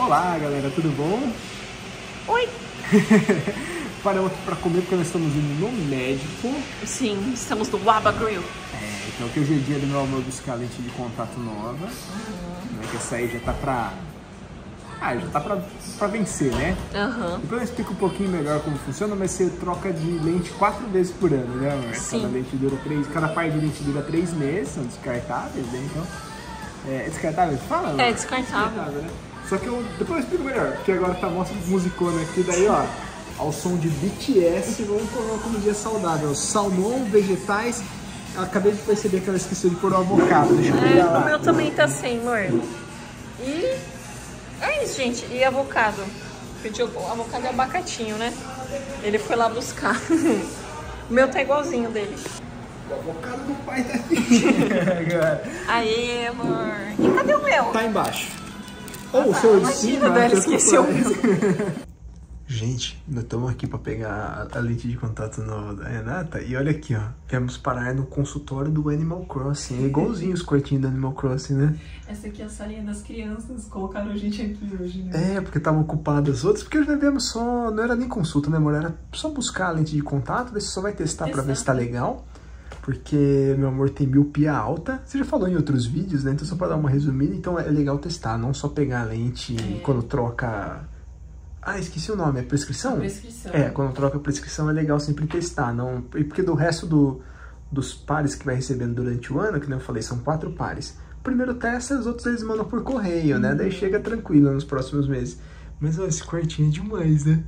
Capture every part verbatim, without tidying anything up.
Olá galera, tudo bom? Oi! Paramos aqui para comer porque nós estamos indo no médico. Sim, estamos no Waba Grill. É, então que hoje é dia do meu amor buscar lente de contato nova. Uhum. Né, que essa aí já tá pra... Ah, já tá pra, pra vencer, né? Uhum. Depois eu explico um pouquinho melhor como funciona, mas você troca de lente quatro vezes por ano, né, amor? Sim. Cada lente dura três, cada par de lente dura três meses, são descartáveis, né? Então... É descartável? Fala? É descartável. descartável, né? Só que eu depois eu explico melhor, porque agora tá mostra musicona aqui, daí ó, ao som de B T S, vamos comer uma comidinha saudável. Salmão, vegetais, eu acabei de perceber que ela esqueceu de pôr o avocado, deixa eu pegar é, lá. O meu também tá sem, amor. E é isso, gente, e avocado. Pediu avocado e abacatinho, né? Ele foi lá buscar. O meu tá igualzinho dele. O avocado do pai tá aqui. Aê, amor. E cadê o meu? Tá embaixo. Ou o seu de cima, dela esqueceu. Gente, nós estamos aqui para pegar a lente de contato nova da Renata e olha aqui, ó, viemos parar no consultório do Animal Crossing, é igualzinho os quartinhos do Animal Crossing, né? Essa aqui é a salinha das crianças, colocaram a gente aqui hoje, né? É, porque estavam ocupadas as outras, porque nós viemos só, não era nem consulta, né, amor? Era só buscar a lente de contato, ver se só vai testar para ver se tá legal. Porque meu amor tem miopia alta, você já falou em outros vídeos, né? Então só para dar uma resumida, então é legal testar, não só pegar a lente é. quando troca... Ah, esqueci o nome, é prescrição? A prescrição. É, quando troca a prescrição é legal sempre testar, não... porque do resto do, dos pares que vai recebendo durante o ano, que nem eu falei, são quatro pares. O primeiro testa, os outros eles mandam por correio, né? Uhum. Daí chega tranquilo nos próximos meses. Mas ó, esse quartinho é demais, né?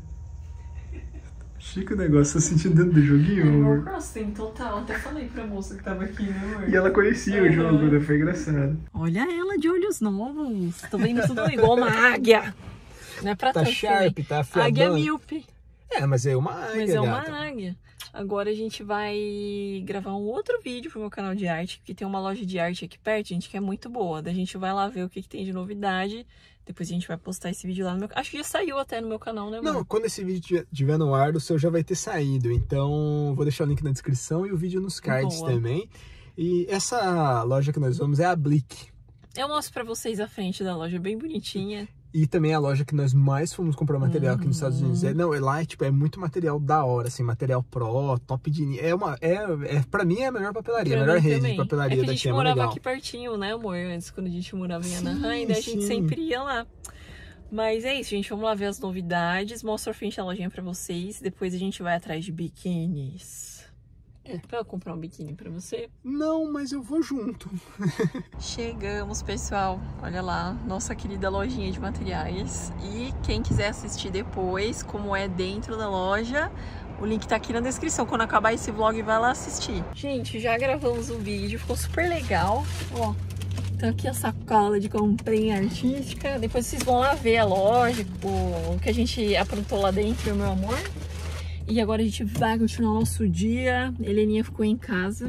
Chique o negócio, tô sentindo dentro do joguinho, amor. Animal Crossing, total. Até falei pra moça que tava aqui, né, amor? E ela conhecia uhum. o jogo, né? Foi engraçado. Olha ela de olhos novos. Tô vendo tudo igual uma águia. Não é pra tá sharp, tá afiadão. Águia míope. É, mas é uma águia, Mas é uma gata. águia. Agora a gente vai gravar um outro vídeo pro meu canal de arte, porque tem uma loja de arte aqui perto, gente, que é muito boa. Daí a gente vai lá ver o que, que tem de novidade. Depois a gente vai postar esse vídeo lá no meu... Acho que já saiu até no meu canal, né, amor? Não, quando esse vídeo estiver no ar, o seu já vai ter saído. Então, vou deixar o link na descrição e o vídeo nos cards boa. também. E essa loja que nós vamos é a Blick. Eu mostro pra vocês a frente da loja, bem bonitinha. E também a loja que nós mais fomos comprar material uhum. aqui nos Estados Unidos. É, não, lá é, tipo, é muito material da hora, assim, material pro, top de... É uma, é, é, pra mim é a melhor papelaria, a melhor rede também. de papelaria daqui. É que a gente daqui, morava é legal. aqui pertinho, né, amor? Antes, quando a gente morava em Anaheim, daí a gente sim. sempre ia lá. Mas é isso, gente, vamos lá ver as novidades. Mostro a frente da lojinha pra vocês. Depois a gente vai atrás de biquínis. É, pra eu comprar um biquíni pra você? Não, mas eu vou junto. Chegamos, pessoal. Olha lá, nossa querida lojinha de materiais. E quem quiser assistir depois, como é dentro da loja, o link tá aqui na descrição. Quando acabar esse vlog, vai lá assistir. Gente, já gravamos o vídeo, ficou super legal. Ó, tá aqui a sacola de comprinha artística. Depois vocês vão lá ver a loja, o que a gente aprontou lá dentro, meu amor. E agora a gente vai continuar o nosso dia. Heleninha ficou em casa.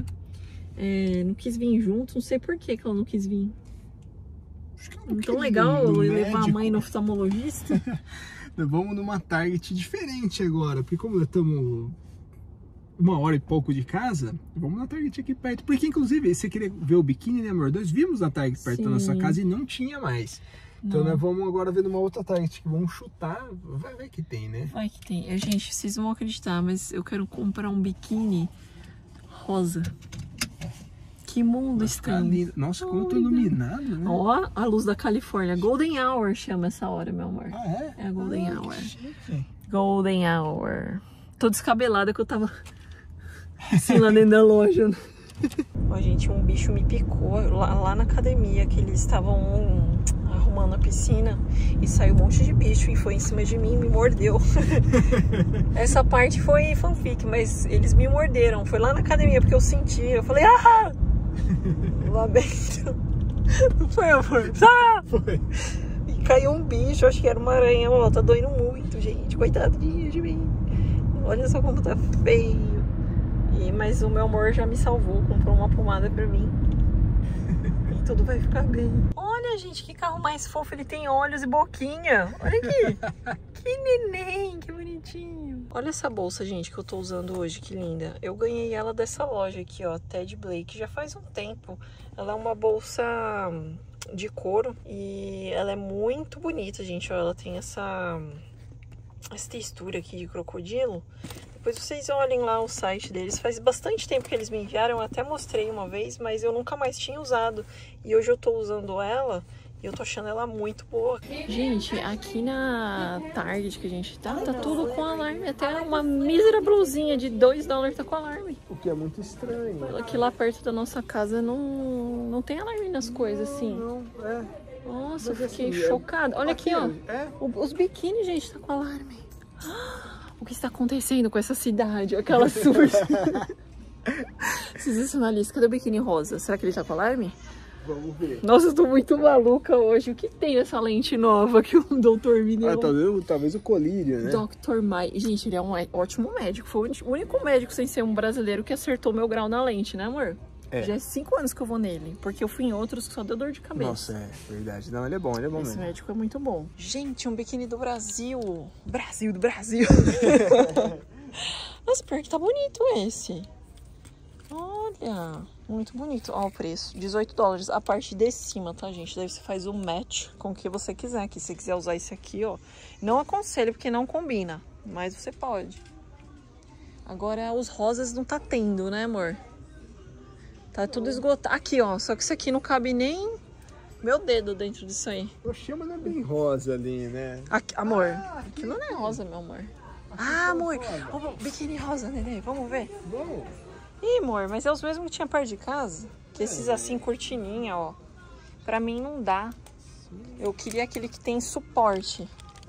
É, não quis vir junto. Não sei por que, que ela não quis vir. Acho que não tão legal levar médico. a mãe no oftalmologista. Nós vamos numa Target diferente agora. Porque como estamos uma hora e pouco de casa, vamos na Target aqui perto. Porque inclusive, você queria ver o biquíni, né, amor? Nós vimos na Target perto Sim. da nossa casa e não tinha mais. Então não. nós vamos agora ver numa outra Target que vamos chutar, vai ver que tem, né? Vai que tem. Eu, gente, vocês vão acreditar, mas eu quero comprar um biquíni rosa. Que mundo estranho. Nossa, como tô iluminado, né? Ó, a luz da Califórnia. Golden Hour chama essa hora, meu amor. Ah, é? É a Golden ah, Hour. Chique. Golden Hour. Tô descabelada que eu tava assim lá dentro da loja. Ó, gente, um bicho me picou lá, lá na academia, que eles estavam um, arrumando a piscina e saiu um monte de bicho e foi em cima de mim e me mordeu. Essa parte foi fanfic, mas eles me morderam. Foi lá na academia porque eu senti, eu falei, ah! Lá dentro. Não foi, amor? Ah! Foi. E caiu um bicho, acho que era uma aranha. Ó, tá doendo muito, gente. Coitadinha de mim. Olha só como tá feio. E, mas o meu amor já me salvou, comprou uma pomada pra mim. E tudo vai ficar bem. Olha, gente, que carro mais fofo. Ele tem olhos e boquinha. Olha aqui. Que neném, que bonitinho. Olha essa bolsa, gente, que eu tô usando hoje, que linda. Eu ganhei ela dessa loja aqui, ó, Ted Blake, já faz um tempo. Ela é uma bolsa de couro. E ela é muito bonita, gente. Ó, ela tem essa, essa textura aqui de crocodilo. Depois vocês olhem lá o site deles. Faz bastante tempo que eles me enviaram. Eu até mostrei uma vez, mas eu nunca mais tinha usado. E hoje eu tô usando ela e eu tô achando ela muito boa. Gente, aqui na Target que a gente tá, tá tudo com alarme. Até uma mísera blusinha de dois dólares tá com alarme. O que é muito estranho. Aqui lá perto da nossa casa não, não tem alarme nas coisas assim. Não, é. Nossa, Mas eu fiquei assim, é- chocada. Olha aqui, ó. É. O- Os biquíni, gente, tá com alarme. O que está acontecendo com essa cidade? Aquela surge. Sensacionalista. Cadê o biquíni rosa? Será que ele tá com alarme? Vamos ver. Nossa, eu tô muito maluca hoje. O que tem essa lente nova que o doutor me deu? Ah, talvez, talvez o colírio, né? doutor Mai. Gente, ele é um ótimo médico. Foi o único médico sem ser um brasileiro que acertou meu grau na lente, né, amor? É. Já é cinco anos que eu vou nele. Porque eu fui em outros que só deu dor de cabeça. Nossa, é verdade. Não, ele é bom, ele é bom Esse mesmo. médico é muito bom. Gente, um biquíni do Brasil. Brasil do Brasil. Nossa, pior que tá bonito esse. Olha, muito bonito. Ó o preço, dezoito dólares. A parte de cima, tá, gente? Daí você faz o match com o que você quiser. Aqui, se você quiser usar esse aqui, ó. Não aconselho, porque não combina. Mas você pode. Agora, os rosas não tá tendo, né, amor? Tá tudo esgotado. Aqui, ó. Só que isso aqui não cabe nem meu dedo dentro disso aí. Oxê, mas não é bem rosa ali, né? Aqui, amor, Ah, aqui aquilo não é rosa, meu amor. Aqui Ah, é amor, rosa. oh, biquíni rosa, neném, vamos ver. Vamos. Ih, amor, mas é os mesmos que tinha perto de casa. Que esses assim, cortininha, ó. Pra mim não dá. Eu queria aquele que tem suporte.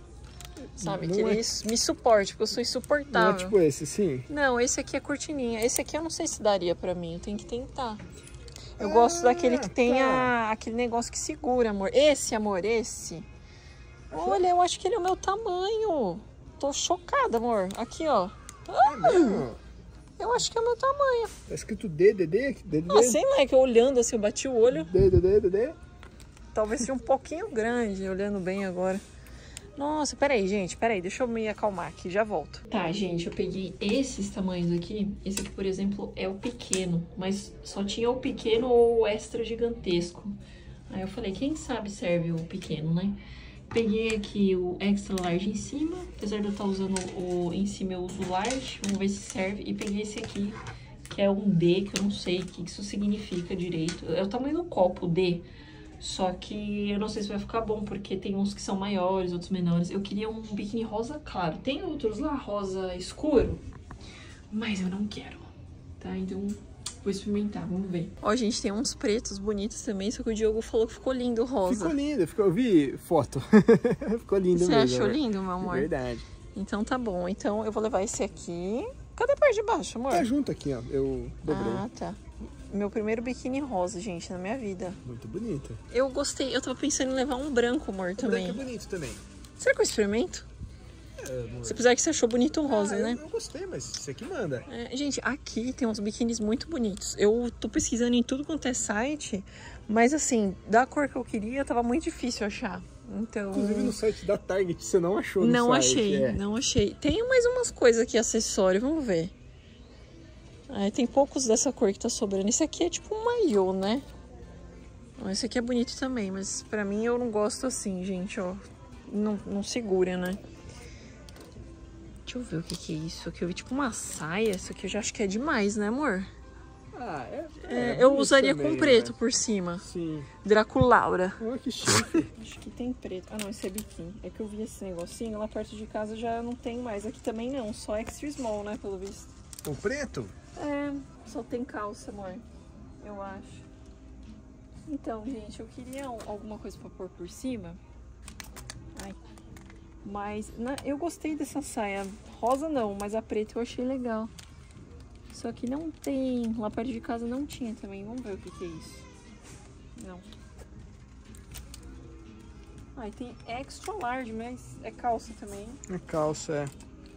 Sabe, Não que é- ele me suporte, porque eu sou Não é insuportável. tipo esse, sim? Não, esse aqui é cortininha. Esse aqui eu não sei se daria pra mim, eu tenho que tentar. Eu Ah, gosto daquele que tem tá. a, aquele negócio que segura, amor. Esse, amor, esse. Olha, eu acho que ele é o meu tamanho. Tô chocada, amor. Aqui, ó. É mesmo? Eu acho que é o meu tamanho. Tá escrito D D D? D D D? Ah, sei lá, é que eu olhando assim, eu bati o olho. D D D, D D D? Talvez seja um pouquinho grande, olhando bem agora. Nossa, peraí, gente, peraí, deixa eu me acalmar aqui, já volto. Tá, gente, eu peguei esses tamanhos aqui. Esse aqui, por exemplo, é o pequeno, mas só tinha o pequeno ou o extra gigantesco. Aí eu falei, quem sabe serve o pequeno, né? Peguei aqui o extra large em cima, apesar de eu estar usando o em cima eu uso o large, vamos ver se serve. E peguei esse aqui, que é um D, que eu não sei o que isso significa direito. É o tamanho do copo, D. Só que eu não sei se vai ficar bom, porque tem uns que são maiores, outros menores. Eu queria um biquíni rosa claro. Tem outros lá, rosa escuro, mas eu não quero, tá? Então vou experimentar, vamos ver. Ó, gente, tem uns pretos bonitos também, só que o Diogo falou que ficou lindo o rosa. Ficou lindo, ficou, eu vi foto. Ficou lindo Você mesmo. achou né? lindo, meu amor? Verdade. Então tá bom, então eu vou levar esse aqui. Cadê a parte de baixo, amor? Tá junto aqui, ó. Eu dobrei. Ah, tá. Meu primeiro biquíni rosa, gente, na minha vida. Muito bonito. Eu gostei, eu tava pensando em levar um branco, amor, O também. branco é bonito também. Será que eu experimento? É, amor. Se apesar que você achou bonito o rosa, Ah, eu, né? eu gostei, mas você que manda. É, gente, aqui tem uns biquínis muito bonitos. Eu tô pesquisando em tudo quanto é site, mas assim, da cor que eu queria, tava muito difícil achar. Então... Inclusive no site da Target você não achou no Não site. achei, é. não achei. Tem mais umas coisas aqui, acessório, vamos ver. Ah, tem poucos dessa cor que tá sobrando. Esse aqui é tipo um maiô, né? Esse aqui é bonito também, mas pra mim eu não gosto assim, gente, ó. Não, não segura, né? Deixa eu ver o que que é isso. Aqui eu vi tipo uma saia. Isso aqui eu já acho que é demais, né, amor? Ah, é. É, é eu bonito usaria também, com preto né? por cima. Sim. Draculaura. Olha que chique. Acho que tem preto. Ah, não, esse é biquíni. É que eu vi esse negocinho lá perto de casa, já não tem mais. Aqui também não, só extra small, né, pelo visto. O preto? É, só tem calça, amor. Eu acho. Então, gente, eu queria um- alguma coisa pra pôr por cima. Ai. Mas na- eu gostei dessa saia. Rosa não, mas a preta eu achei legal. Só que não tem. Lá perto de casa não tinha também. Vamos ver o que, que é isso. Não. Ai, tem extra large, mas é calça também. A calça, é.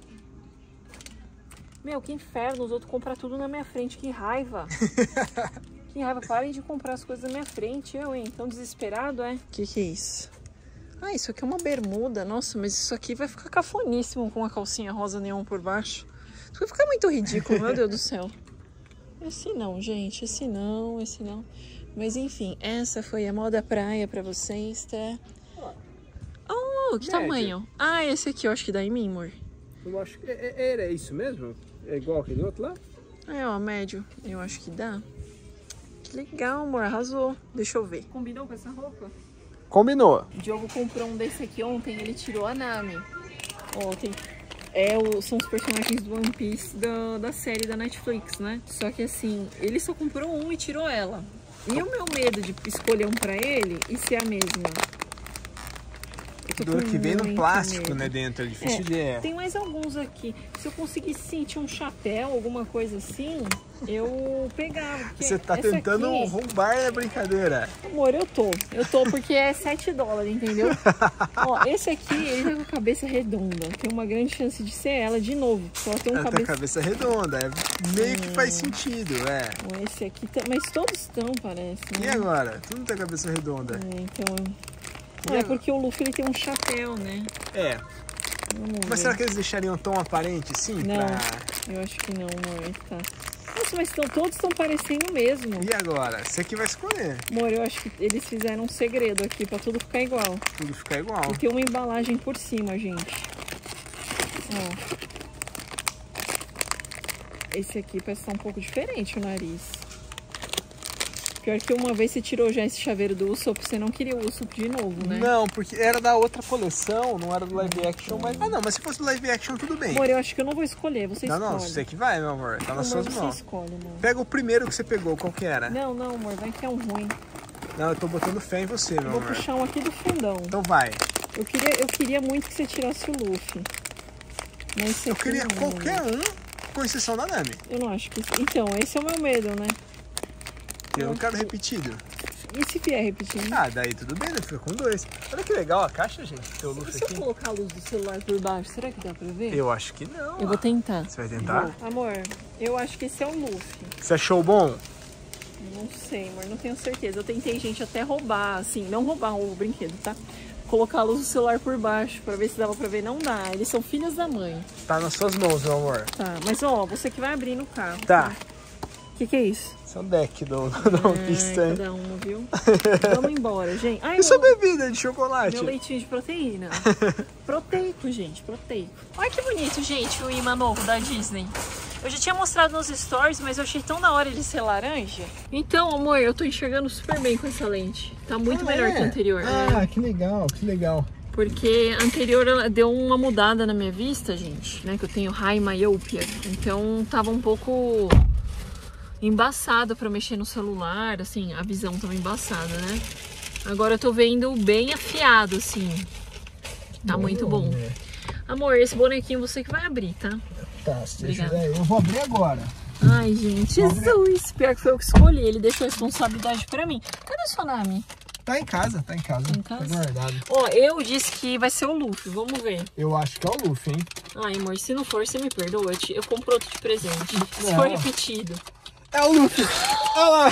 Meu, que inferno, os outros compram tudo na minha frente, que raiva. Que raiva, parem de comprar as coisas na minha frente, eu, hein? Tão desesperado, é? Que que é isso? Ah, isso aqui é uma bermuda, nossa, mas isso aqui vai ficar cafoníssimo com a calcinha rosa neon por baixo. Isso vai ficar muito ridículo, meu Deus do céu. Esse não, gente, esse não, esse não. Mas enfim, essa foi a moda praia pra vocês, tá? Oh, que Médio. tamanho? Ah, esse aqui eu acho que dá em mim, amor. Eu acho que é, era isso mesmo? É igual aquele outro lá? É, ó, médio. Eu acho que dá. Que legal, amor. Arrasou. Deixa eu ver. Combinou com essa roupa? Combinou. O Diogo comprou um desse aqui ontem. Ele tirou a Nami. Ó, tem... É, o... São os personagens do One Piece da... da série da Netflix, né? Só que assim, ele só comprou um e tirou ela. E o meu medo de escolher um pra ele e ser a mesma? Do que vem no plástico, medo. né, dentro, é difícil É, de... É. Tem mais alguns aqui. Se eu conseguisse sentir um chapéu, alguma coisa assim, eu pegava. Você tá tentando aqui... roubar a brincadeira. Amor, eu tô. Eu tô porque é sete dólares, entendeu? Ó, esse aqui, ele tá com a cabeça redonda. Tem uma grande chance de ser ela de novo. Porque ela tem um Ela cabeça... tem a cabeça redonda, é meio hum. que faz sentido, é. Ó, esse aqui, tá... mas todos estão, parece, né? E agora? Tu não tem a cabeça redonda. É, então... Ah, é porque o Luffy ele tem um chapéu, né? É. Vamos mas ver. será que eles deixariam tão aparente assim? Não, pra... eu acho que não, amor. Tá. Nossa, mas tão, todos estão parecendo mesmo. E agora? Você que vai escolher. Amor, eu acho que eles fizeram um segredo aqui pra tudo ficar igual. Tudo ficar igual. E tem uma embalagem por cima, gente. Ó. Esse aqui parece estar um pouco diferente o nariz. Pior que uma vez você tirou já esse chaveiro do Usopp, você não queria o Usopp de novo, né? Não, porque era da outra coleção, não era do live action, mas... Ah, não, mas se fosse do live action, tudo bem. Amor, eu acho que eu não vou escolher, você não, escolhe. Não, não, você que vai, meu amor, tá nas amor, suas você mãos. escolhe, amor. Pega o primeiro que você pegou, qual que era? Não, não, amor, vai que é um ruim. Não, eu tô botando fé em você, meu eu vou amor. Vou puxar um aqui do fundão. Então vai. Eu queria, eu queria muito que você tirasse o Luffy. Mas você eu queria não, qualquer um, com exceção da Nami. Eu não acho que... Então, esse é o meu medo, né? Eu não quero repetido. E se vier repetindo? Ah, daí tudo bem, né? Fica com dois. Olha que legal a caixa, gente. Tem o Luffy se aqui. eu colocar a luz do celular por baixo, será que dá pra ver? Eu acho que não. Eu vou tentar. Você vai tentar? Vou. Amor, eu acho que esse é o Luffy. Você achou bom? Não sei, amor, não tenho certeza. Eu tentei, gente, até roubar, assim, não roubar o brinquedo, tá? Colocar a luz do celular por baixo pra ver se dava pra ver. Não dá, eles são filhos da mãe. Tá nas suas mãos, meu amor. Tá, mas ó, você que vai abrir no carro. Tá. O que que é isso? Esse é o deck do, do One Piece. Cada uma, viu? Vamos embora, gente. Ai, e sua meu, bebida de chocolate? Meu leitinho de proteína. Proteico, gente, proteico. Olha que bonito, gente, o imã novo da Disney. Eu já tinha mostrado nos stories, mas eu achei tão da hora ele ser laranja. Então, amor, eu tô enxergando super bem com essa lente. Tá muito ah, melhor é? que a anterior. Ah, é. que legal, que legal. Porque a anterior ela deu uma mudada na minha vista, gente, né? Que eu tenho high myopia. Então tava um pouco embaçado pra mexer no celular, assim, a visão tava embaçada, né? Agora eu tô vendo bem afiado, assim. Tá bom, muito bom. Né? Amor, esse bonequinho você que vai abrir, tá? Tá, se deixa eu, eu vou abrir agora. Ai, gente, Jesus, pior que foi eu que escolhi, ele deixou a responsabilidade pra mim. Cadê a sua Nami? Tá em casa, tá em casa. Tá em casa? Tá guardado. Ó, eu disse que vai ser o Luffy, vamos ver. Eu acho que é o Luffy, hein? Ai, amor, se não for, você me perdoa, eu, te... eu compro outro de presente. Se não. for repetido. É o Luffy! Olha lá!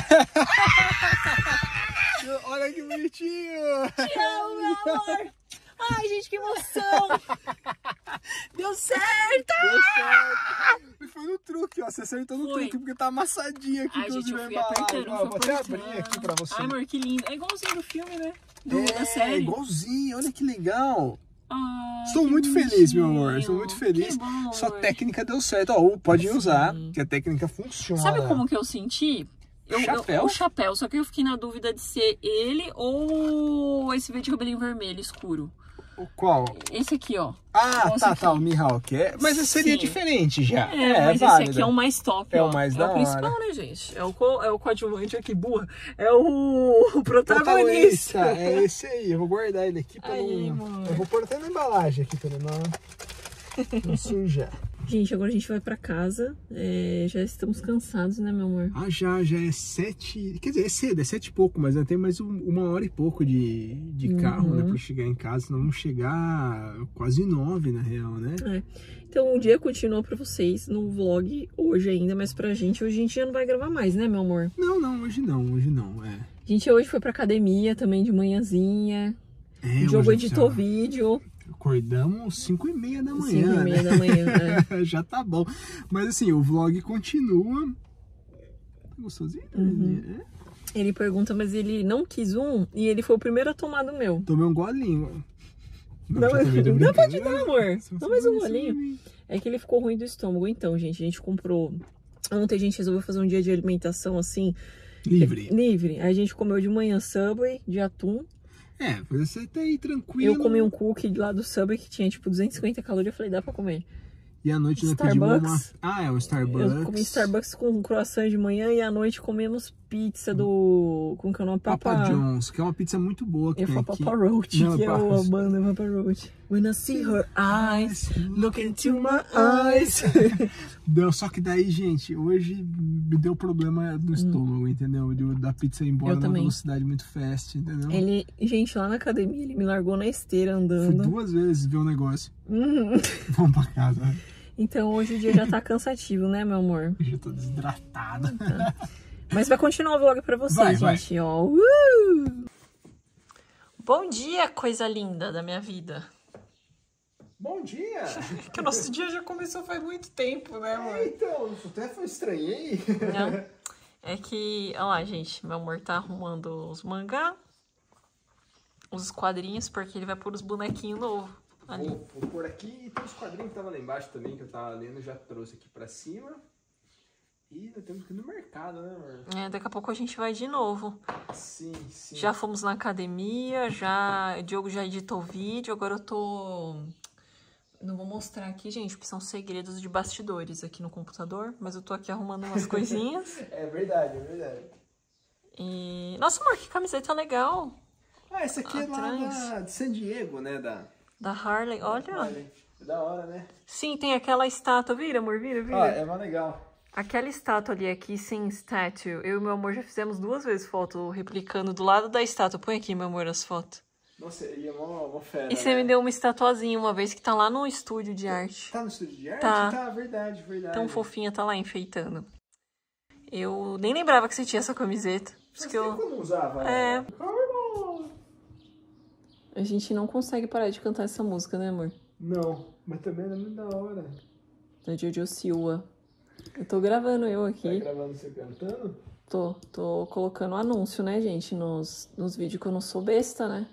Olha que bonitinho! Te amo, meu amor! Ai, gente, que emoção! Deu certo! Deu certo! E foi no truque, ó. Você acertou no foi. truque, porque tá amassadinho aqui. Ai, gente, eu fui apertando, ó, vou até abrir aqui pra você. Ai, amor, que lindo. É igualzinho do filme, né? Do, é, da série. É, igualzinho. Olha que legal. Ah, Estou muito bonitinho. feliz, meu amor. Estou muito feliz. Bom, sua técnica deu certo. Ó, pode usar, que a técnica funciona. Sabe como que eu senti? Eu, chapéu? Eu, o chapéu, só que eu fiquei na dúvida de ser ele ou esse de cabelinho vermelho escuro. O qual? Esse aqui, ó. Ah, Esse tá, aqui. tá, o Mihawk. É, mas seria Sim. diferente já. É, é mas válido. esse aqui é o mais top, É ó. o mais é da o hora. principal, né, gente? É o, co é o coadjuvante aqui, burra. É o, o protagonista. É esse aí. Eu vou guardar ele aqui pra aí, não... amor. Eu vou pôr até na embalagem aqui pra não, não sujar. Gente, agora a gente vai pra casa. É, já estamos cansados, né, meu amor? Ah, já, já é sete... Quer dizer, é cedo, é sete e pouco, mas ainda tem mais um, uma hora e pouco de, de Uhum. carro, né, pra chegar em casa. Nós vamos chegar quase nove, na real, né? É. Então, o dia continua pra vocês no vlog hoje ainda, mas pra gente, hoje a gente já não vai gravar mais, né, meu amor? Não, não, hoje não, hoje não, é. A gente hoje foi pra academia também de manhãzinha. é o Diogo hoje editou já... vídeo. Acordamos cinco e meia da manhã, cinco e meia né? da manhã, é. Já tá bom. Mas assim, o vlog continua. Tá gostosinho? Uhum. É. Ele pergunta, mas ele não quis um e ele foi o primeiro a tomar do meu. Tomei um golinho. Não, não, mas, não pode dar, amor. Não, mais um golinho. É que ele ficou ruim do estômago. Então, gente, a gente comprou... Ontem a gente resolveu fazer um dia de alimentação assim... Livre. Livre. Aí a gente comeu de manhã Subway, de atum. É, você tá aí tranquilo. Eu comi um cookie lá do Subway que tinha tipo duzentas e cinquenta calorias. Eu falei, dá pra comer. E à noite nós pedimos uma... Ah, é o Starbucks. Eu comi Starbucks com croissant de manhã e à noite comemos pizza do... Como que é o nome? Papa... Papa John's, que é uma pizza muito boa que eu tem falo aqui. Papa Roach, Não, que é Papa... a banda Papa Roach. When I see her eyes, look into my eyes. Deu, só que daí, gente, hoje me deu problema no estômago, hum. entendeu? De, da pizza ir embora numa velocidade muito fast, entendeu? Ele, gente, lá na academia, ele me largou na esteira andando. Fui duas vezes ver o negócio. Hum. Vamos pra casa. Então hoje o dia já tá cansativo, né, meu amor? Eu já tô desidratada. Tá. Mas vai continuar o vlog pra vocês, vai, gente, vai. ó. Uh! Bom dia, coisa linda da minha vida. Bom dia! Que o nosso dia já começou faz muito tempo, né, amor? É, então, até foi estranhei. Não. É que, olha lá, gente, meu amor tá arrumando os mangá, os quadrinhos, porque ele vai pôr os bonequinhos novos. Ali. Vou, vou pôr aqui e tem os quadrinhos que estavam lá embaixo também, que eu tava lendo, já trouxe aqui pra cima. E nós temos que ir no mercado, né, amor? É, daqui a pouco a gente vai de novo. Sim, sim. Já fomos na academia, já... O Diogo já editou o vídeo, agora eu tô... Não vou mostrar aqui, gente, porque são segredos de bastidores aqui no computador, mas eu tô aqui arrumando umas coisinhas. É verdade, é verdade. E... Nossa, amor, que camiseta legal. Ah, essa aqui Atrás. é lá da, de San Diego, né, da... Da Harley, olha. Harley. É da hora, né? Sim, tem aquela estátua. Vira, amor, vira, vira. Ah, é mais legal. Aquela estátua ali, aqui, sem statue. Eu e meu amor já fizemos duas vezes foto replicando do lado da estátua. Põe aqui, meu amor, as fotos. Nossa, e é uma, uma fera, E você né? me deu uma estatuazinha uma vez que tá lá no estúdio de arte. Tá no estúdio de arte? Tá. Tá, verdade, verdade. Tão fofinha, tá lá enfeitando. Eu nem lembrava que você tinha essa camiseta. Faz que eu tempo que eu não usava. É. A gente não consegue parar de cantar essa música, né, amor? Não, mas também é muito da hora. Da Jojo Siwa. Eu tô gravando eu aqui. Tá gravando você cantando? Tô, tô colocando anúncio, né, gente, nos, nos vídeos que eu não sou besta, né?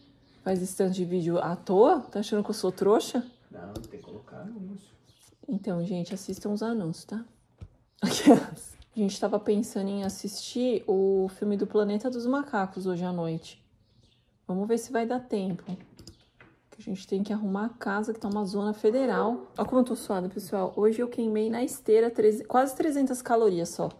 Faz esse tanto de vídeo à toa? Tá achando que eu sou trouxa? Não, tem que colocar anúncio. Então, gente, assistam os anúncios, tá? Aquelas. A gente tava pensando em assistir o filme do Planeta dos Macacos hoje à noite. Vamos ver se vai dar tempo. Que a gente tem que arrumar a casa, que tá uma zona federal. Olha como eu tô suada, pessoal. Hoje eu queimei na esteira treze... quase trezentas calorias só.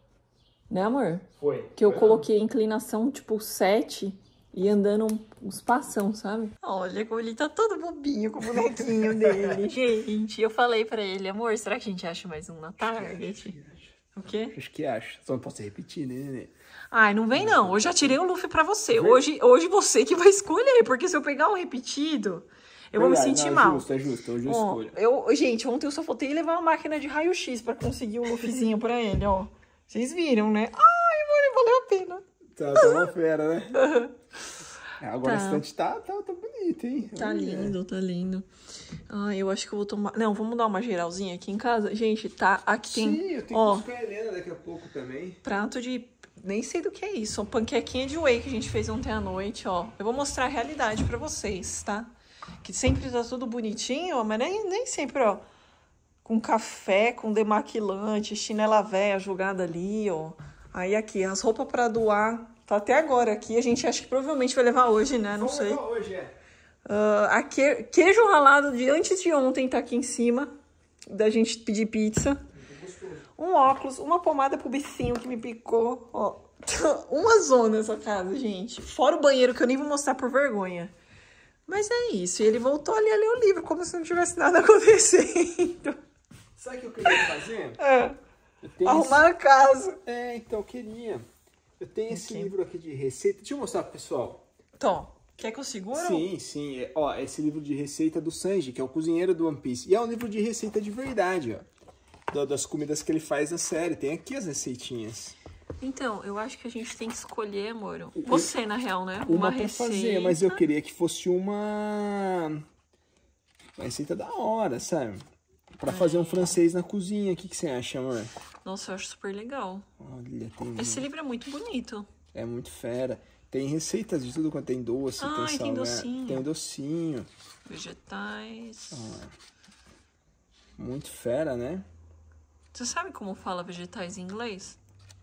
Né, amor? Foi. Que eu Foi coloquei inclinação, tipo, sete e andando uns passão, sabe? Olha como ele tá todo bobinho com o bonequinho dele, gente. Eu falei pra ele, amor, será que a gente acha mais um na Target? O quê? Acho que acho. Só não posso repetir, né, Nenê? Ai, não vem não. Eu já tirei o Luffy pra você. Hoje, hoje você que vai escolher, porque se eu pegar um repetido, eu vou me sentir não, mal. É justo, é justo. Hoje eu ó, escolho. eu, gente, ontem eu só faltei levar uma máquina de raio-x pra conseguir o Luffyzinho pra ele, ó. Vocês viram, né? Ai, amor, valeu a pena. Tá, tá uma fera, né? Agora tá. a estante tá, tá, tá bonito, hein? Tá lindo, tá lindo. Ah, eu acho que eu vou tomar... Não, vamos dar uma geralzinha aqui em casa? Gente, tá... Aqui tem... Sim, eu tenho ó, que buscar a Helena daqui a pouco também. Prato de... Nem sei do que é isso. Uma panquequinha de whey que a gente fez ontem à noite, ó. Eu vou mostrar a realidade pra vocês, tá? Que sempre tá tudo bonitinho, ó, mas nem, nem sempre, ó. Com café, com demaquilante, chinela véia jogada ali, ó. Aí aqui, as roupas pra doar... Tá até agora aqui, a gente acha que provavelmente vai levar hoje, né? Não Vamos sei. levar hoje, é. Uh, a que... queijo ralado de antes de ontem tá aqui em cima, da gente pedir pizza. Um óculos, uma pomada pro bicinho que me picou, ó. Uma zona essa casa, gente. Fora o banheiro, que eu nem vou mostrar por vergonha. Mas é isso, e ele voltou ali a ler o livro, como se não tivesse nada acontecendo. Sabe o que eu queria fazer? É. Eu tenho Arrumar esse... a casa. É, então, eu queria... Eu tenho esse okay. livro aqui de receita. Deixa eu mostrar pro pessoal. Então, quer que eu segure? Sim, sim. É, ó, esse livro de receita do Sanji, que é o cozinheiro do One Piece. E é um livro de receita de verdade, ó. Das comidas que ele faz na série. Tem aqui as receitinhas. Então, eu acho que a gente tem que escolher, amor. Você, na real, né? Uma, uma pra receita. fazer, mas eu queria que fosse uma... Uma receita da hora, sabe? Pra fazer um francês na cozinha. O que, que você acha, amor? Nossa, eu acho super legal. Olha, tem... Esse livro é muito bonito. É muito fera. Tem receitas de tudo quanto tem doce, Ai, tem salgado. tem docinho. Tem docinho. Vegetais. Ah, muito fera, né? Você sabe como fala vegetais em inglês?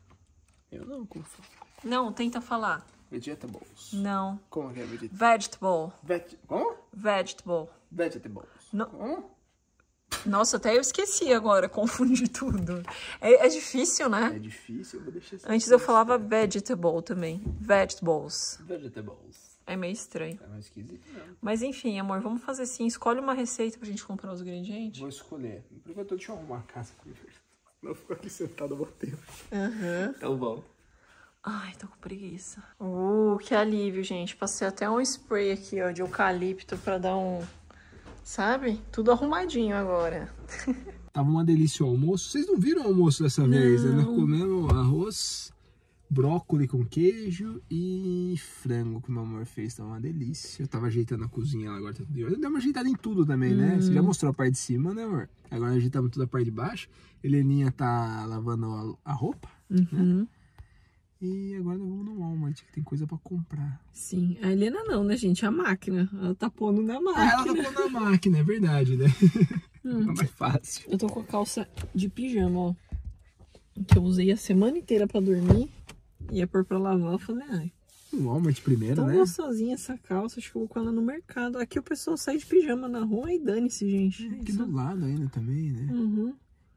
Eu não, como fala? Não, tenta falar. Vegetables. Não. Como que é vegetable? Vegetable. Veg... Como? Vegetable. Vegetables. No... Como? Nossa, até eu esqueci agora, confundi tudo. É, é difícil, né? É difícil, eu vou deixar assim. Antes eu falava vegetable também. Vegetables. Vegetables. É meio estranho. É mais esquisito, não. Mas enfim, amor, vamos fazer assim. Escolhe uma receita pra gente comprar os ingredientes. Vou escolher. Por enquanto, deixa eu arrumar a casa primeiro. Não fico aqui sentado há tempo. Aham. Uhum. Tá bom. Ai, tô com preguiça. Uh, que alívio, gente. Passei até um spray aqui, ó, de eucalipto pra dar um... Sabe? Tudo arrumadinho agora. Tava uma delícia o almoço. Vocês não viram o almoço dessa vez, né? Nós comemos arroz, brócolis com queijo e frango que o meu amor fez. Tava uma delícia. Eu tava ajeitando a cozinha lá, agora tá tudo de ordem. Deu uma ajeitada em tudo também, né? Hum. Você já mostrou a parte de cima, né, amor? Agora ajeitamos tudo a parte de baixo. Heleninha tá lavando a, a roupa, uhum. né? E agora nós vamos no Walmart, que tem coisa pra comprar. Sim, a Helena não, né, gente? A máquina. Ela tá pondo na máquina. Ah, ela tá pondo na máquina, é verdade, né? Hum. É mais fácil. Eu tô com a calça de pijama, ó. Que eu usei a semana inteira pra dormir. Ia pôr pra lavar, eu falei, ai. No Walmart primeiro, tão né? Tão gostosinha essa calça, acho que eu vou com ela no mercado. Aqui o pessoal sai de pijama na rua e dane-se, gente. É, aqui do lado ainda também, né? Uhum.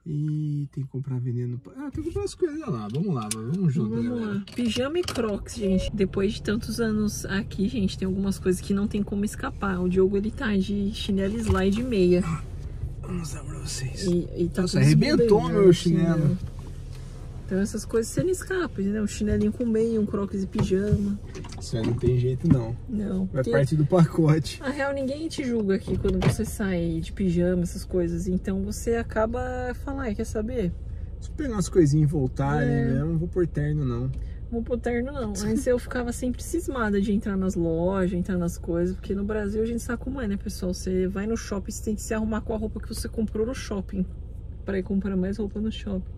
E tem que comprar veneno. Ah, tem que comprar as coisas lá. Vamos lá, vamos junto, vamos galera. Lá. Pijama e crocs, gente. Depois de tantos anos aqui, gente, tem algumas coisas que não tem como escapar. O Diogo, ele tá de chinelo slide e meia. Vou mostrar pra vocês. E, e tá Nossa, arrebentou meu chinelo. chinelo. Então essas coisas você não escapa, entendeu? Um chinelinho com meia, um crocs e pijama. Isso aí não tem jeito, não. Não. Vai parte do pacote. Na real, ninguém te julga aqui quando você sai de pijama, essas coisas. Então você acaba falando, quer saber? Se pegar umas coisinhas e voltar ali É. mesmo, não vou pôr terno, não. Vou pôr terno, não. Antes eu ficava sempre cismada de entrar nas lojas, entrar nas coisas. Porque no Brasil a gente sabe como é, né, pessoal? Você vai no shopping, você tem que se arrumar com a roupa que você comprou no shopping. Pra ir comprar mais roupa no shopping.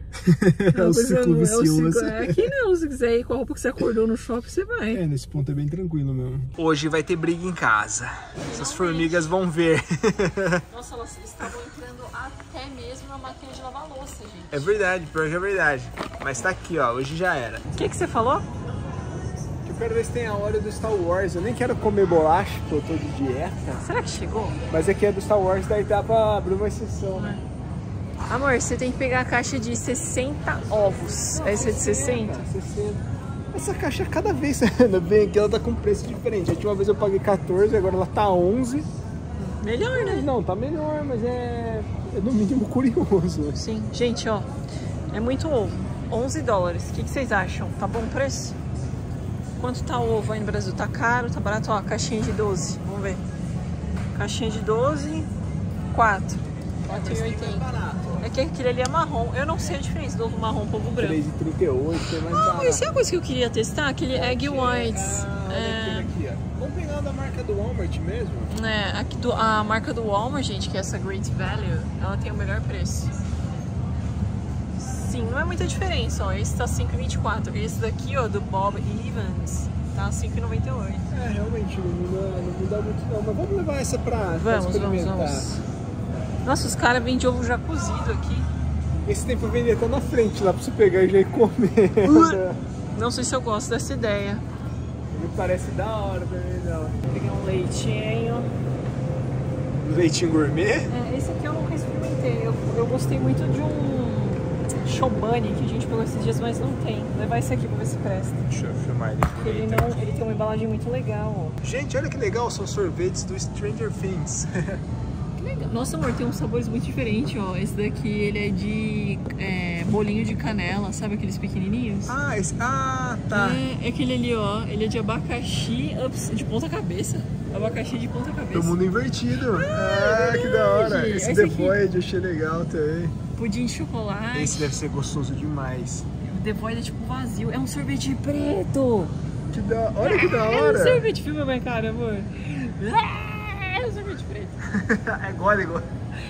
É o ciclo vicioso. É aqui não, se quiser ir com a roupa que você acordou no shopping, você vai. É, nesse ponto é bem tranquilo mesmo. Hoje vai ter briga em casa. Essas formigas vão ver. Nossa, elas estavam entrando até mesmo na máquina de lavar louça, gente. É verdade, pior que é verdade. Mas tá aqui, ó, hoje já era. O que que você falou? Eu quero ver se tem a hora do Star Wars. Eu nem quero comer bolacha, porque eu tô de dieta. Será que chegou? Mas aqui é do Star Wars, daí dá pra abrir uma exceção, né? Amor, você tem que pegar a caixa de sessenta ovos. Não, essa é de sessenta? sessenta. Essa caixa, cada vez anda bem aqui, ela tá com preço diferente. A última vez eu paguei quatorze, agora ela tá onze. Melhor, né? Não, tá melhor, mas é, é no mínimo curioso. Sim. Gente, ó, é muito ovo. onze dólares. O que, que vocês acham? Tá bom o preço? Quanto tá o ovo aí no Brasil? Tá caro? Tá barato? Ó, caixinha de doze. Vamos ver. Caixinha de doze, quatro. quatro e oitenta. É que aquele ali é marrom. Eu não sei a diferença do ovo marrom pro ovo branco. três e trinta e oito, é mais Ah, barato. mas isso é a coisa que eu queria testar, aquele Egg Whites. Ah, é... aqui, ó. Vamos pegar da marca do Walmart mesmo? É, aqui do, a marca do Walmart, gente, que é essa Great Value, ela tem o melhor preço. Sim, não é muita diferença, ó. Esse tá cinco e vinte e quatro. Esse daqui, ó, do Bob Evans, tá cinco e noventa e oito. É, realmente, não muda, não muda muito não. Mas vamos levar essa pra, pra Vamos, experimentar. vamos, vamos. Nossa, os caras vendem ovo já cozido aqui. Esse tem pra vender até na frente, lá pra você pegar e já ir comer. Uh, não sei se eu gosto dessa ideia. Me parece da hora também, não. Vou pegar um leitinho. Leitinho gourmet? É, esse aqui eu nunca experimentei. Eu, eu gostei muito de um Chobani que a gente pegou esses dias, mas não tem. Vou levar esse aqui pra ver se presta. Deixa eu filmar ele. Ele, não, ele tem uma embalagem muito legal, ó. Gente, olha que legal, são sorvetes do Stranger Things. Nossa, amor, tem uns sabores muito diferentes, ó. Esse daqui, ele é de é, bolinho de canela, sabe aqueles pequenininhos? Ah, esse... ah, tá. É, é aquele ali, ó. Ele é de abacaxi ups, de ponta cabeça. Abacaxi de ponta cabeça. Do mundo invertido. Ah, ah, que da hora. Esse, esse The aqui. Void eu achei legal também. Pudim de chocolate. Esse deve ser gostoso demais. O The Void é tipo vazio. É um sorvete preto. Que da... Olha que da hora. É um sorvete, filma minha cara, amor. É um sorvete preto. É igual, é igual. Gente, vocês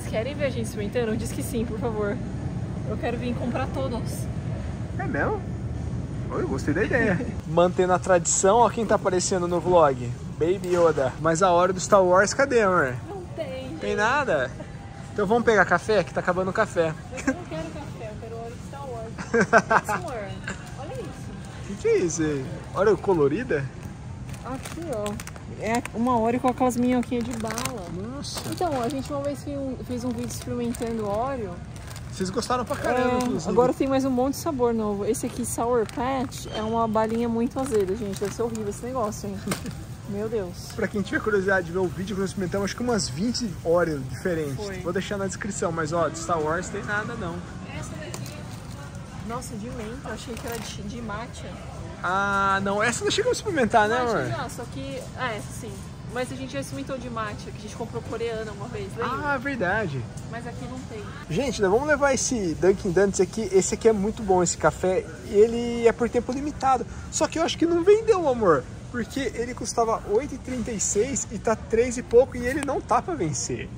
querem ver a gente experimentando? Diz que sim, por favor. Eu quero vir comprar todos. É mesmo? Eu gostei da ideia. Mantendo a tradição, ó quem tá aparecendo no vlog. Baby Yoda. Mas a hora do Star Wars, cadê, amor? Não tem. Tem nada? Então vamos pegar café, que tá acabando o café. Mas eu não quero café, eu quero hora do Star Wars. Senhor, olha isso. O que, que é isso aí? Olha o colorida. Aqui, ó. É uma Oreo com aquelas minhoquinhas de bala. Nossa. Então, a gente uma vez fez um, fez um vídeo experimentando Oreo. Vocês gostaram pra caramba, É, inclusive. agora tem mais um monte de sabor novo. Esse aqui, Sour Patch, é uma balinha muito azeda, gente. Deve ser horrível esse negócio, hein? Meu Deus. Pra quem tiver curiosidade de ver o vídeo que nós experimentamos, acho que umas vinte Oreo diferentes. Foi. Vou deixar na descrição, mas ó, de Star Wars tem nada não. Essa daqui, nossa, de menta, eu achei que era de, de matcha. Ah, não, essa não chegamos a experimentar, né, Matcha amor? já, só que, ah, essa sim. Mas a gente já experimentou de matcha, que a gente comprou coreana uma vez, lembra? Ah, verdade. Mas aqui não tem. Gente, nós vamos levar esse Dunkin' Donuts aqui. Esse aqui é muito bom, esse café. Ele é por tempo limitado. Só que eu acho que não vendeu, amor. Porque ele custava oito e trinta e seis e tá três e pouco e ele não tá pra vencer.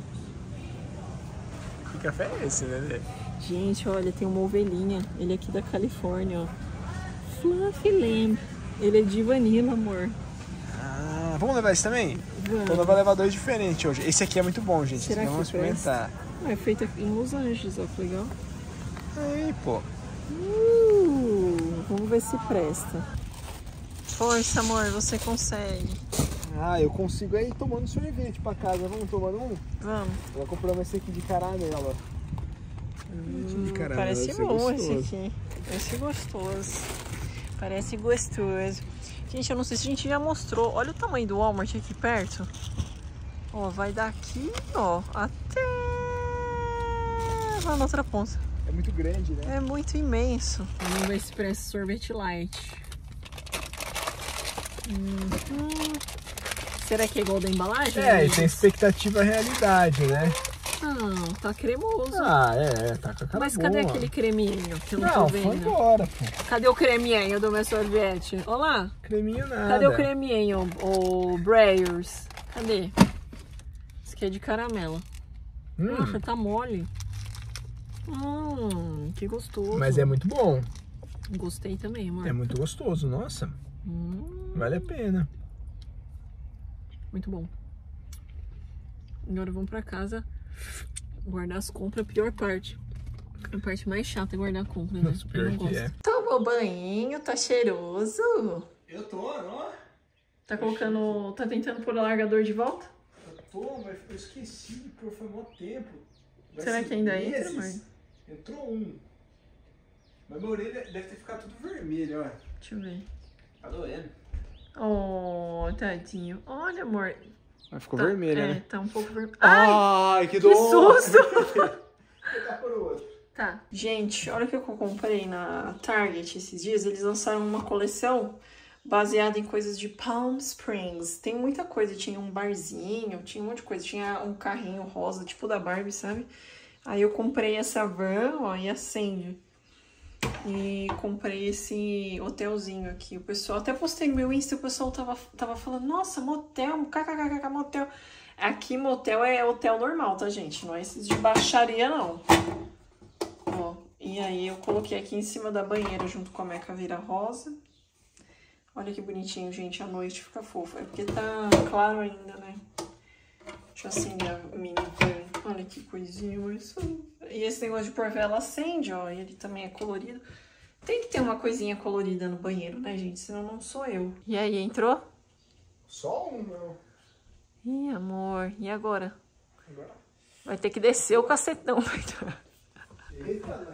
Que café é esse, né? Gente, olha, tem uma ovelhinha. Ele é aqui da Califórnia, ó. Fluffy Lamb. Ele é de vanilla, amor. Ah, vamos levar esse também? Vamos. Então nós vamos levar dois diferentes hoje. Esse aqui é muito bom, gente. Será Esse aqui vamos que presta? experimentar. Ah, é feito aqui em Los Angeles, ó, que legal. Aí, pô. Uh, vamos ver se presta. Força, amor, você consegue. Ah, eu consigo aí tomando sorvete pra casa. Vamos tomando um? Vamos. Nós compramos esse aqui de caramelo. Hum, de caramelo, Parece deve ser bom esse gostoso. aqui. Parece gostoso. Parece gostoso. Gente, eu não sei se a gente já mostrou. Olha o tamanho do Walmart aqui perto. Ó, vai daqui, ó, até lá na outra ponta. É muito grande, né? É muito imenso. Vamos ver se parece sorvete light. Uhum. Será que é igual da embalagem? É, e amigos? tem expectativa realidade, né? Não, tá cremoso. Ah, é, tá com a cara Mas boa. cadê aquele creminho que eu não, Não, tô foi vendo? embora, pô. Cadê o creminho do meu sorvete? Olha lá. Creminho nada. Cadê o creminho, o Breyers? Cadê? Esse aqui é de caramelo. Hum, Nossa, tá mole. Hum, que gostoso. mas é muito bom. Gostei também, amor. É muito gostoso, nossa. Hum, Vale a pena. muito bom. Agora vamos pra casa guardar as compras, a pior parte. A parte mais chata é guardar a compra, né? Nossa, pior Eu não que gosto. é. Tomou banho, tá cheiroso. Eu tô, ó. Tá colocando, tá tentando pôr o largador de volta? Eu tô, mas eu esqueci, porque foi mó tempo. Vai Será ser que ainda meses. entra, mãe? Entrou um. Mas minha orelha deve ter ficado tudo vermelho, ó. Deixa eu ver. Tá doendo. Oh, tadinho. Olha, amor. Mas ficou Tá, vermelho, é, né? tá um pouco vermelho. Ai, Ai, que que dor! susto! Tá por outro. Tá. Gente, olha o que eu comprei na Target esses dias. Eles lançaram uma coleção baseada em coisas de Palm Springs. Tem muita coisa. Tinha um barzinho, tinha um monte de coisa. Tinha um carrinho rosa, tipo da Barbie, sabe? Aí eu comprei essa van, ó, e acende. E comprei esse hotelzinho aqui. O pessoal, até postei no meu Insta, o pessoal tava, tava falando, nossa, motel, kkkk, motel. Aqui motel é hotel normal, tá, gente? Não é esses de baixaria, não. Ó, e aí eu coloquei aqui em cima da banheira junto com a meca vira-rosa. Olha que bonitinho, gente, à noite fica fofo. É porque tá claro ainda, né? Deixa eu acender a mini van. Olha que coisinha mais fofa. E esse negócio de pôr vela acende, ó. E ele também é colorido. Tem que ter uma coisinha colorida no banheiro, né, gente? Senão não sou eu. E aí, entrou? Só um, não. Ih, amor. E agora? Agora. Vai ter que descer o cacetão. Eita, né?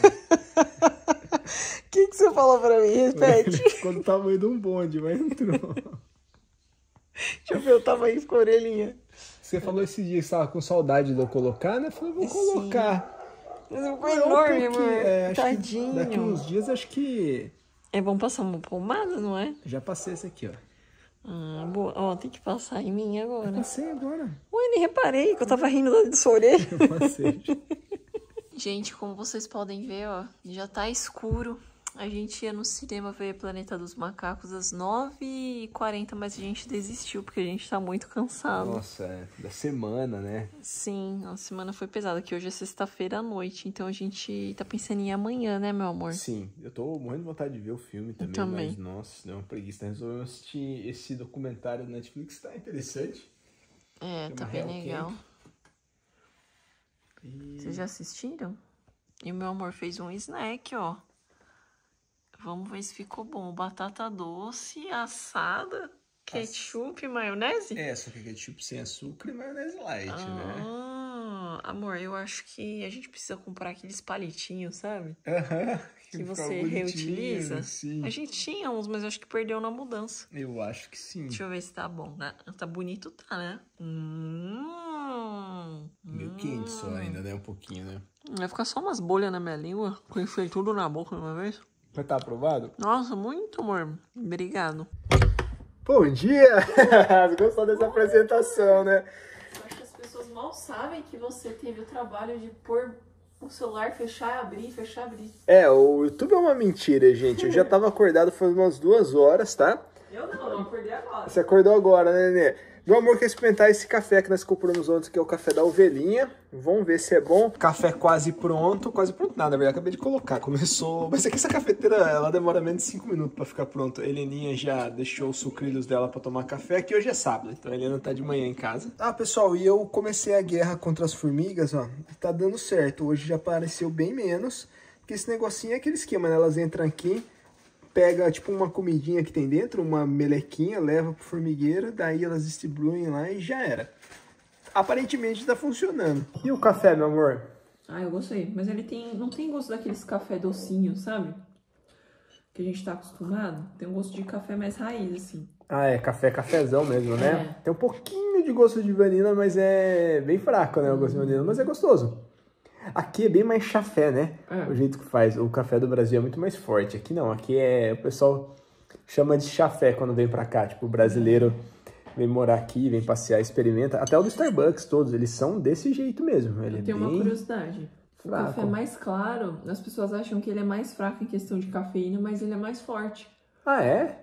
O que, que você falou pra mim? Repete. Ficou do tamanho de um bonde, mas entrou. Deixa eu ver o tamanho com a orelhinha. Você falou esses dias que você tava com saudade de eu colocar, né? Eu falei, vou Sim. colocar. Mas ficou Não, enorme, porque, amor. é, acho que Tadinho. daqui uns dias, acho que... É bom passar uma pomada, não é? Já passei esse aqui, ó. Ah, boa. Ó, tem que passar em mim agora. Passei agora. Ué, nem reparei que eu tava rindo da sua orelha. Eu passei. Gente, como vocês podem ver, ó, já tá escuro. A gente ia no cinema ver Planeta dos Macacos às nove e quarenta, mas a gente desistiu porque a gente tá muito cansado. Nossa, é, da semana, né? Sim, a semana foi pesada, que hoje é sexta-feira à noite, então a gente tá pensando em ir amanhã, né, meu amor? Sim, eu tô morrendo de vontade de ver o filme também, também. mas nossa, deu uma preguiça. Resolveu assistir esse documentário do Netflix, tá interessante. É, tá bem legal. E... Vocês já assistiram? E o meu amor fez um snack, ó. Vamos ver se ficou bom. Batata doce, assada, ketchup, As... maionese? É, só que ketchup sem açúcar e maionese light, ah, né? Amor, eu acho que a gente precisa comprar aqueles palitinhos, sabe? Aham. Que, que você reutiliza. Sim. A gente tinha uns, mas eu acho que perdeu na mudança. Eu acho que sim. Deixa eu ver se tá bom, né? Tá bonito, tá, né? Hum, Meio hum. quente só ainda, né? Um pouquinho, né? Vai ficar só umas bolhas na minha língua. Que eu enfiei tudo na boca de uma vez. Vai estar aprovado? Nossa, muito, amor. Obrigado. Bom dia! Você gostou dessa apresentação, né? Eu acho que as pessoas mal sabem que você teve o trabalho de pôr o celular, fechar, abrir, fechar, abrir. É, o YouTube é uma mentira, gente. Eu já tava acordado faz umas duas horas, tá? Eu não, eu acordei agora. Você acordou agora, né, Nenê? Meu amor quer experimentar esse café que nós compramos ontem, que é o café da ovelhinha. Vamos ver se é bom. Café quase pronto. Quase pronto nada, na verdade, acabei de colocar. Começou... Mas aqui essa cafeteira, ela demora menos de cinco minutos pra ficar pronto. A Heleninha já deixou os sucrilhos dela pra tomar café, que hoje é sábado, então a Helena tá de manhã em casa. Ah, pessoal, e eu comecei a guerra contra as formigas, ó. Tá dando certo. Hoje já apareceu bem menos. Porque esse negocinho é aquele esquema, né? Elas entram aqui... Pega, tipo, uma comidinha que tem dentro, uma melequinha, leva pro formigueiro, daí elas distribuem lá e já era. Aparentemente tá funcionando. E o café, meu amor? Ah, eu gostei. Mas ele tem, não tem gosto daqueles café docinho, sabe? Que a gente tá acostumado. Tem um gosto de café mais raiz, assim. Ah, é café, cafezão mesmo, né? É. Tem um pouquinho de gosto de vanila, mas é bem fraco, né? O gosto de vanila, mas é gostoso. Aqui é bem mais chafé, né? É. O jeito que faz. O café do Brasil é muito mais forte. Aqui não, aqui é... O pessoal chama de chafé quando vem pra cá. Tipo, o brasileiro vem morar aqui, vem passear, experimenta. Até o do Starbucks, todos, eles são desse jeito mesmo. Ele Eu tenho é bem uma curiosidade. fraco. O café mais claro, as pessoas acham que ele é mais fraco em questão de cafeína, mas ele é mais forte. Ah, é?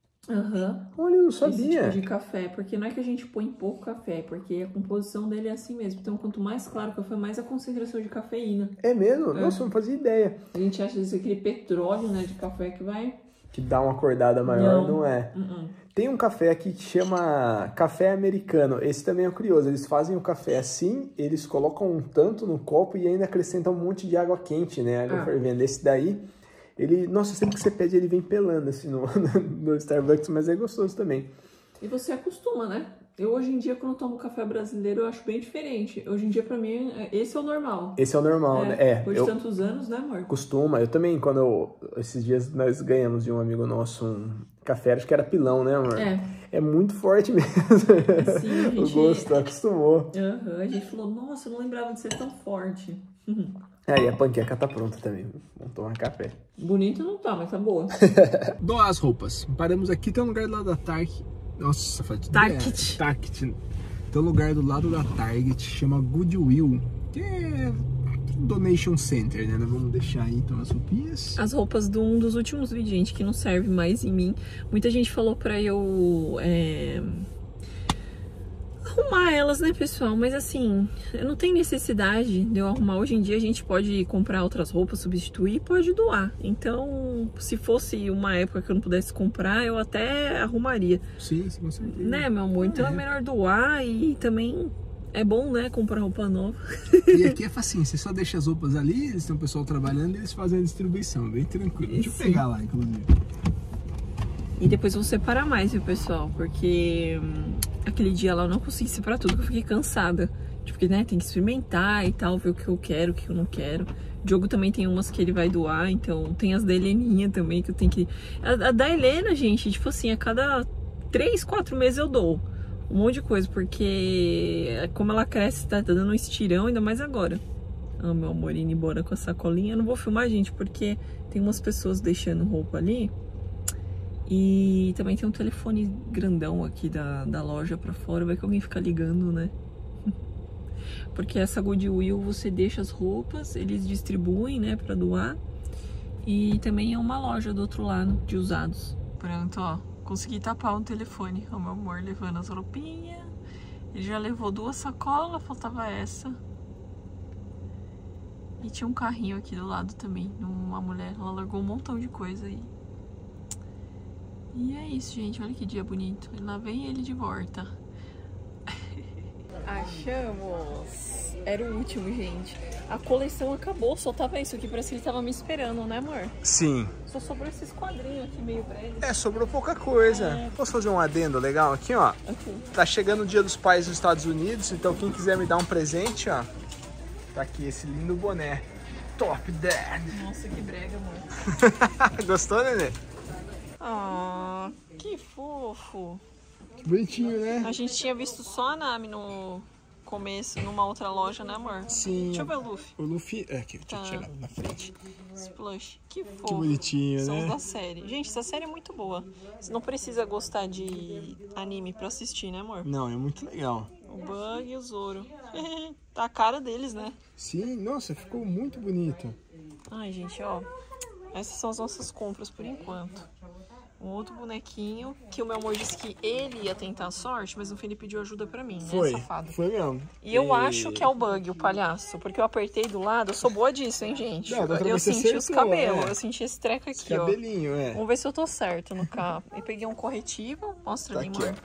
Aham. Uhum. Olha, eu não sabia. Esse tipo de café, porque não é que a gente põe pouco café, porque a composição dele é assim mesmo. Então, quanto mais claro o café, mais a concentração de cafeína. É mesmo? É. Nossa, eu não fazia ideia. A gente acha isso aquele petróleo, né, de café que vai... Que dá uma acordada maior, não, não é. Uh-uh. Tem um café aqui que chama café americano. Esse também é curioso. Eles fazem o café assim, eles colocam um tanto no copo e ainda acrescentam um monte de água quente, né? Água ah. fervendo. Esse daí... Ele, nossa, sempre que você pede, ele vem pelando assim no, no Starbucks, mas é gostoso também. E você acostuma, né? Eu hoje em dia, quando tomo café brasileiro, eu acho bem diferente. Hoje em dia, pra mim, esse é o normal. Esse é o normal, é, né? É. Depois eu, de tantos anos, né, amor? Costuma. Eu também, quando eu... Esses dias nós ganhamos de um amigo nosso um café, acho que era pilão, né, amor? É. É muito forte mesmo. Sim, a gente... O gosto, acostumou. Uhum, a gente falou, nossa, eu não lembrava de ser tão forte. Aí, a panqueca tá pronta também. Vamos tomar café. Bonito não tá, mas tá boa. Dou as roupas. Paramos aqui, tem um lugar do lado da Target. Nossa, faz tudo Target. É, Target. Tem um lugar do lado da Target, chama Goodwill, que é donation center, né? Nós vamos deixar aí, então, as roupinhas. As roupas de um dos últimos vídeos, gente, que não serve mais em mim. Muita gente falou pra eu... É... arrumar elas, né, pessoal? Mas assim, eu não tenho necessidade de eu arrumar. Hoje em dia a gente pode comprar outras roupas, substituir e pode doar. Então, se fosse uma época que eu não pudesse comprar, eu até arrumaria. Sim, sim, com certeza. Né, meu amor? Então é, é melhor doar e também é bom, né, comprar roupa nova. E aqui é facinho, você só deixa as roupas ali, eles têm um pessoal trabalhando e eles fazem a distribuição, bem tranquilo. Deixa eu pegar lá, inclusive. E depois vou separar mais, viu, pessoal? Porque hum, aquele dia lá eu não consegui separar tudo, porque eu fiquei cansada. Tipo, porque, né, tem que experimentar e tal, ver o que eu quero, o que eu não quero. O Diogo também tem umas que ele vai doar, então tem as da Heleninha também, que eu tenho que... A, a da Helena, gente, tipo assim, a cada três, quatro meses eu dou um monte de coisa, porque como ela cresce, tá, tá dando um estirão, ainda mais agora. Ah, meu amor, indo embora com a sacolinha. Eu não vou filmar, gente, porque tem umas pessoas deixando roupa ali. E também tem um telefone grandão aqui da, da loja pra fora, vai que alguém fica ligando, né? Porque essa Goodwill, você deixa as roupas, eles distribuem, né, pra doar. E também é uma loja do outro lado, de usados. Pronto, ó. Consegui tapar o telefone. O meu amor levando as roupinhas. Ele já levou duas sacolas, faltava essa. E tinha um carrinho aqui do lado também. Uma mulher, ela largou um montão de coisa aí. E é isso, gente. Olha que dia bonito. E lá vem ele de volta. Achamos! Era o último, gente. A coleção acabou, só tava isso aqui. Parece que ele tava me esperando, né, amor? Sim. Só sobrou esses quadrinhos aqui, meio breves. É, sobrou pouca coisa. É. Posso fazer um adendo legal aqui, ó? Okay. Tá chegando o Dia dos Pais nos Estados Unidos, então quem quiser me dar um presente, ó, tá aqui esse lindo boné. Top Dad! Nossa, que brega, amor. Gostou, Nenê? Ah, que fofo. Que bonitinho, né? A gente tinha visto só a Nami no começo, numa outra loja, né, amor? Sim. Deixa eu ver o Luffy. O Luffy... É, aqui, deixa eu Tá. tirar na frente. Splash. Que fofo. Que bonitinho, São né? os da série. Gente, essa série é muito boa. Você não precisa gostar de anime pra assistir, né, amor? Não, é muito legal. O Bug e o Zoro. Tá a cara deles, né? Sim, nossa, ficou muito bonito. Ai, gente, ó. Essas são as nossas compras por enquanto. Um outro bonequinho que o meu amor disse que ele ia tentar a sorte, mas no fim ele pediu ajuda pra mim, Foi, né, safado? foi mesmo. E eu E- acho que é o Bug, o palhaço, porque eu apertei do lado, eu sou boa disso, hein, gente? Não, da outra eu vez você senti os acertou, cabelos, é. eu senti esse treco Esse aqui, ó. cabelinho, é. Vamos ver se eu tô certo no carro. Eu peguei um corretivo, mostra Tá ali, aqui, amor.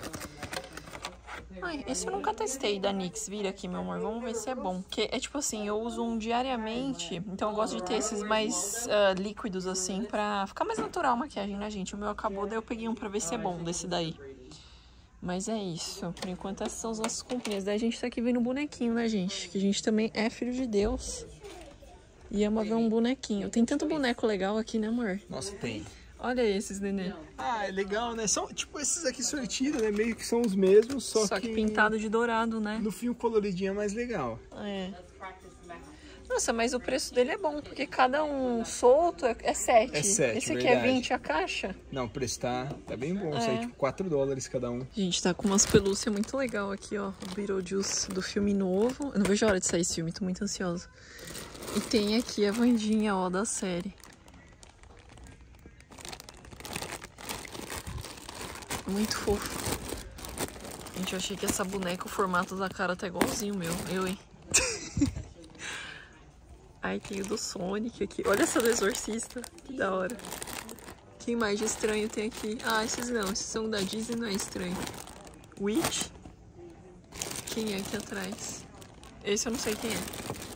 Ai, esse eu nunca testei da Nix, vira aqui, meu amor, vamos ver se é bom. Porque é tipo assim, eu uso um diariamente, então eu gosto de ter esses mais ah, líquidos assim, pra ficar mais natural a maquiagem, né, gente? O meu acabou, daí eu peguei um pra ver se é bom desse daí. Mas é isso, por enquanto essas são as nossas comprinhas. Daí a gente tá aqui vendo um bonequinho, né, gente? Que a gente também é filho de Deus e ama ver um bonequinho. Tem tanto boneco legal aqui, né, amor? Nossa, tem. Olha esses, nenê. Ah, é legal, né? São, tipo, esses aqui sortidos, né? Meio que são os mesmos, só, Só que pintado de dourado, né? no fio coloridinho é mais legal. É. Nossa, mas o preço dele é bom, porque cada um solto é, é sete. É sete, Esse aqui verdade. é vinte a caixa. Não, o preço tá, tá bem bom. É. Isso aí, tipo, quatro dólares cada um. Gente, tá com umas pelúcias muito legal aqui, ó. O Beetlejuice do filme novo. Eu não vejo a hora de sair esse filme, tô muito ansiosa. E tem aqui a Wandinha, ó, da série. Muito fofo. Gente, eu achei que essa boneca, o formato da cara tá igualzinho o meu. Eu, hein? Ai, tem o do Sonic aqui. Olha essa do Exorcista. Que da hora. Quem mais de estranho tem aqui? Ah, esses não. Esses são da Disney, não é estranho. Witch. Quem é aqui atrás? Esse eu não sei quem é.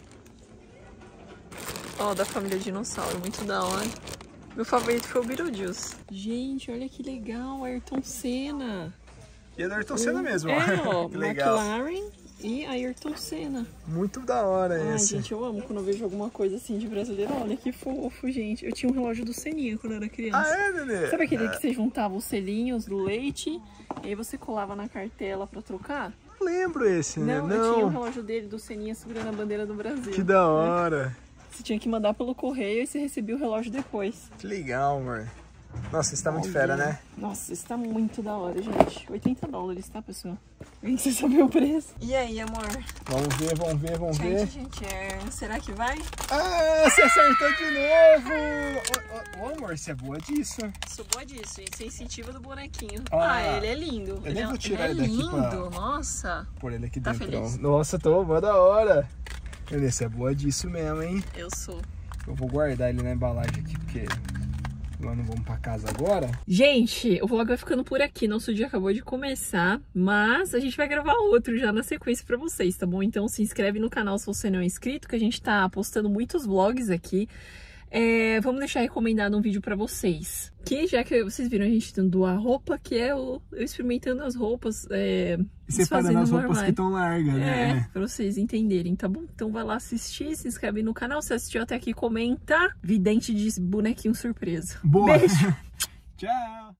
Ó, da família Dinossauro. Muito da hora. Meu favorito foi o Beetlejuice. Gente, olha que legal. Ayrton Senna. E é do Ayrton Senna mesmo, ó. É, ó. Que legal. McLaren e Ayrton Senna. Muito da hora Ai, esse. gente, eu amo quando eu vejo alguma coisa assim de brasileiro. Olha que fofo, gente. Eu tinha um relógio do Seninha quando eu era criança. Ah, é, Nenê? Sabe aquele É. que você juntava os selinhos do leite e aí você colava na cartela pra trocar? Lembro esse, né? Não, eu tinha um relógio dele do Seninha segurando a bandeira do Brasil. Que da hora. Você tinha que mandar pelo correio e você recebia o relógio depois. Que legal, amor. Nossa, isso tá muito fera, né? Nossa, isso tá muito da hora, gente. oitenta dólares, tá, pessoal? Nem você saber o preço. E aí, amor? Vamos ver, vamos ver, vamos Gente, ver. gente, é... será que vai? Ah, você acertou de novo! Ô, ô, ô, amor, você é boa disso. Sou boa disso, gente. Você incentiva do bonequinho. Ah, Ah, ele é lindo. eu ele nem é, vou tirar ele é ele daqui lindo, pra- nossa. Pôr ele aqui Tá dentro. feliz? Ó. Nossa, tô boa da hora. Nenê, você é boa disso mesmo, hein? Eu sou. Eu vou guardar ele na embalagem aqui, porque nós não vamos pra casa agora. Gente, o vlog vai ficando por aqui. Nosso dia acabou de começar, mas a gente vai gravar outro já na sequência pra vocês, tá bom? Então se inscreve no canal se você não é inscrito, que a gente tá postando muitos vlogs aqui. É, vamos deixar recomendado um vídeo pra vocês. Que já que vocês viram a gente dando a roupa, que é o, eu experimentando as roupas. É, E separando as no roupas armário. que estão largas, É, né? pra vocês entenderem, tá bom? Então vai lá assistir, se inscreve no canal. Se assistiu até aqui, comenta. Vidente de bonequinho surpresa. Boa! Beijo! Tchau!